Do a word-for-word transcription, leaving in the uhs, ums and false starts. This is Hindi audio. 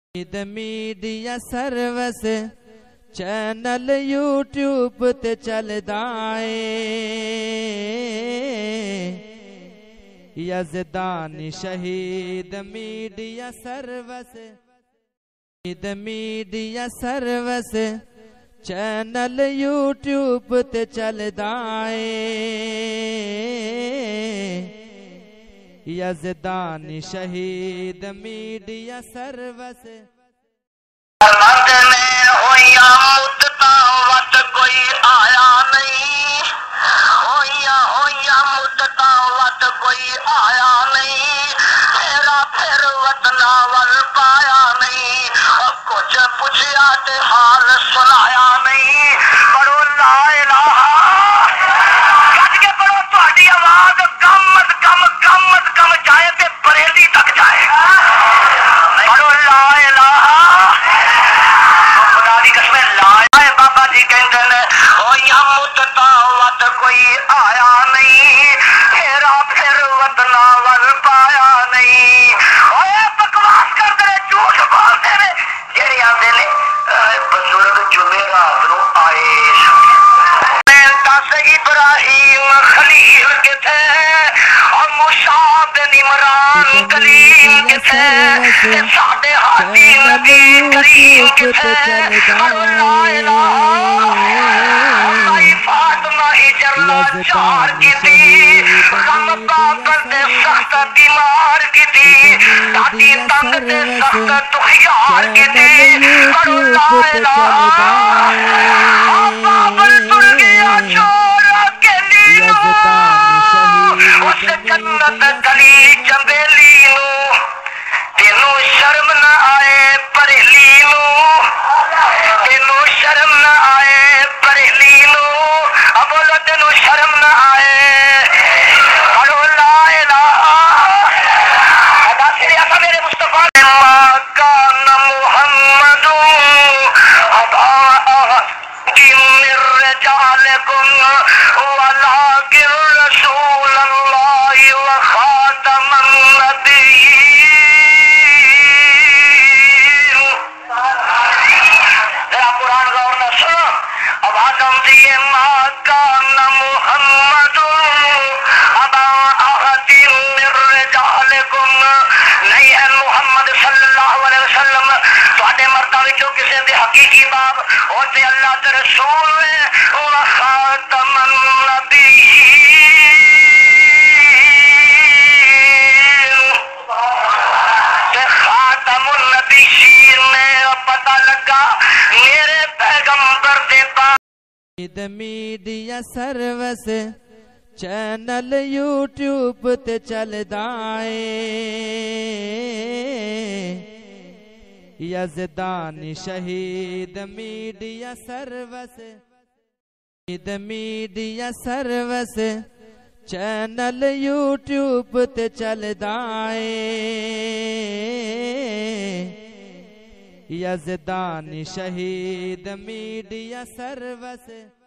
Eid media service channel YouTube ते चलदा है। Yazdani Shaheed media service Eid media service channel YouTube ते चलदा है। यज़दानी शहीद मीडिया सर्विस कोई आया नहीं, होया होया मुद्दता वत कोई आया नहीं, फेरा फिर वतना वल पाया नहीं, और कुछ पूछया ते हाल सुनाया नहीं। पढ़ो ला इलाहा कट के पढ़ो, तुहाडी आवाज कम अज कम कम अज कम जाए ते बरेली तक जाए। पढ़ो ला इलाहा खुदा दी कसम ला। बाबा जी कहते हैं होया मुद्दता वत कोई आया नहीं, फेरा फिर वतना वल पाया नहीं। ओए बकवास करते ने, झूठ बोलते ने, जेड़े आंदे ने बजुर्ग जुमेरात नूं आए। दस इब्राहिम खलील किथे और मूसा बिन इमरान कलीम किथे, साडे हाथी नबी करीम किथे। फातिमा हिजरा चार की थी, गम पाकर ते सख्त बीमार की थी, दादी तंग ते सख्त दुखियार की थी। करो ला इलाहा बाबल सुन गया चोर अकेली उस जन्नत गली चंबेली नू, तेनू शर्म न आए बरेली नू, तेनू शर्म न आए बरेली नू, अब बोलो तेनू शर्म न आए। करो ला इलाहा अदा सिरे आका मेरे मुस्तफा ने माका न मुहम्मदू अबा किमिर जालकुम वलाकिन रसूल अल्लाह व खातमन नबिय्यीन। जरा कुरान गौर न सुनो, आवाज आती है माका न मुहम्मदू अबा अहदिन मिर रिजालिकुम, नहीं है मुहम्मद सल्लल्लाहु अलैहि वसल्लम तुहाडे मर्दां विचों किसी दे हकीकी बाप, और ते अल्लाह ते रसूल ने व खातमन नबिय्यीन। ते खातमुन नबिय्यीन ने पता लगा मेरे पैगंबर दे पास। Eid media service channel YouTube ते चलदा है। Yazdani Shaheed media service Eid media service channel YouTube ते चलदा है। Yazdani Shaheed media service.